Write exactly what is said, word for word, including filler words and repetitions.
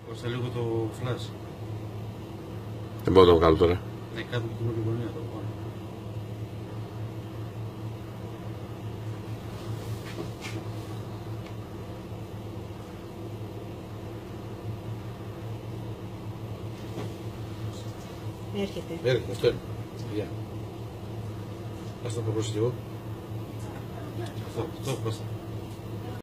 Κόψτε λίγο το φλάσ. Δεν μπορώ να το βγάλω τώρα. Ναι, κάτω από την γωνία το πάνω. Έρχεται. Έρχεται, αυτό είναι. Γεια. Ας το πω προς λίγο. Αυτό, αυτό, αυτό.